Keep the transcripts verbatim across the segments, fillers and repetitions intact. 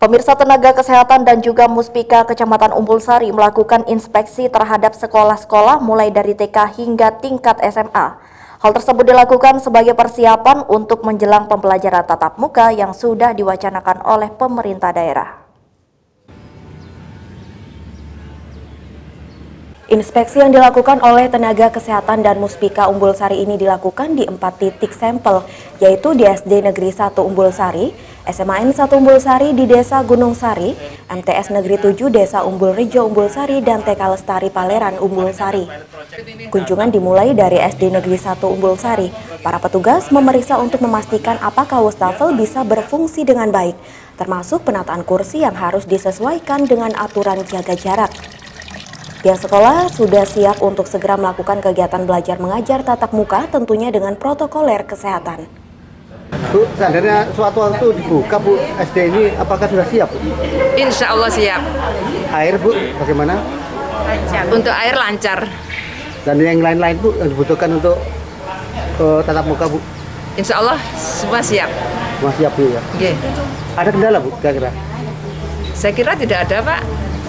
Pemirsa, tenaga kesehatan dan juga Muspika Kecamatan Umbul Sari melakukan inspeksi terhadap sekolah-sekolah mulai dari T K hingga tingkat S M A. Hal tersebut dilakukan sebagai persiapan untuk menjelang pembelajaran tatap muka yang sudah diwacanakan oleh pemerintah daerah. Inspeksi yang dilakukan oleh tenaga kesehatan dan Muspika Umbul Sari ini dilakukan di empat titik sampel, yaitu di S D Negeri satu Umbul Sari, S M A N satu Umbul Sari di Desa Gunung Sari, M T S Negeri tujuh Desa Umbul Rejo Umbul Sari, dan T K Lestari Paleran Umbul Sari. Kunjungan dimulai dari S D Negeri satu Umbul Sari. Para petugas memeriksa untuk memastikan apakah wastafel bisa berfungsi dengan baik, termasuk penataan kursi yang harus disesuaikan dengan aturan jaga jarak. Pihak sekolah sudah siap untuk segera melakukan kegiatan belajar mengajar tatap muka, tentunya dengan protokoler kesehatan. Bu, seandainya suatu waktu dibuka, Bu, S D ini apakah sudah siap, Bu? Insya Allah siap. Air, Bu, bagaimana? Lancar. Untuk air lancar. Dan yang lain-lain, Bu, yang dibutuhkan untuk uh, tatap muka, Bu? Insya Allah semua siap. Semua siap, Bu, ya? Oke. Ada kendala, Bu, kira-kira? Saya kira tidak ada, Pak.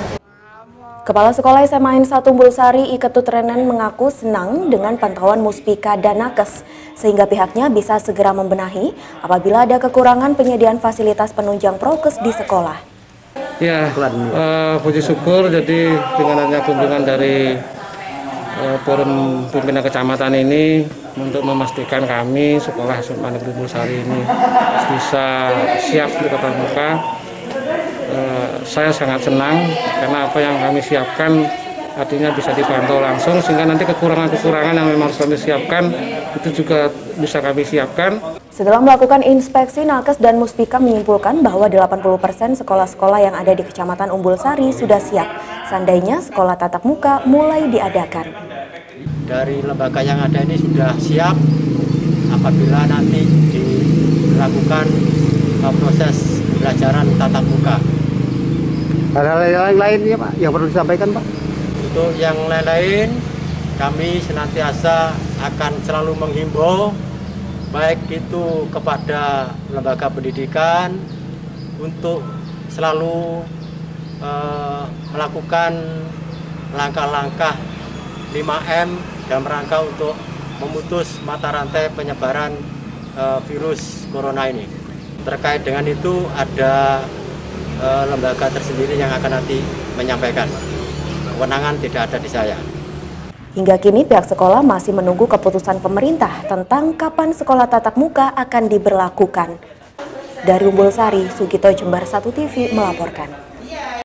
Kepala Sekolah S M A N satu Umbul Sari, Iketut Renen, mengaku senang dengan pantauan Muspika dan Nakes, sehingga pihaknya bisa segera membenahi apabila ada kekurangan penyediaan fasilitas penunjang prokes di sekolah. Ya, uh, puji syukur jadi dengan adanya kunjungan dari uh, forum pimpinan kecamatan ini untuk memastikan kami sekolah S M A Negeri Umbul Sari ini bisa siap di tatap muka. Uh, saya sangat senang karena apa yang kami siapkan artinya bisa dipantau langsung, sehingga nanti kekurangan-kekurangan yang memang harus kami siapkan itu juga bisa kami siapkan. Setelah melakukan inspeksi, Nakes dan Muspika menyimpulkan bahwa delapan puluh persen sekolah-sekolah yang ada di Kecamatan Umbul Sari sudah siap, seandainya sekolah tatap muka mulai diadakan. Dari lembaga yang ada ini sudah siap apabila nanti dilakukan proses pembelajaran tatap muka. Hal-hal yang lain ya, Pak, yang perlu disampaikan, Pak? Untuk yang lain-lain, kami senantiasa akan selalu menghimbau, baik itu kepada lembaga pendidikan, untuk selalu uh, melakukan langkah-langkah lima M dalam rangka untuk memutus mata rantai penyebaran uh, virus corona ini. Terkait dengan itu ada Uh, lembaga tersendiri yang akan nanti menyampaikan. Kewenangan tidak ada di saya. Hingga kini pihak sekolah masih menunggu keputusan pemerintah tentang kapan sekolah tatap muka akan diberlakukan. Dari Umbul Sari, Sugito, Jember satu T V melaporkan.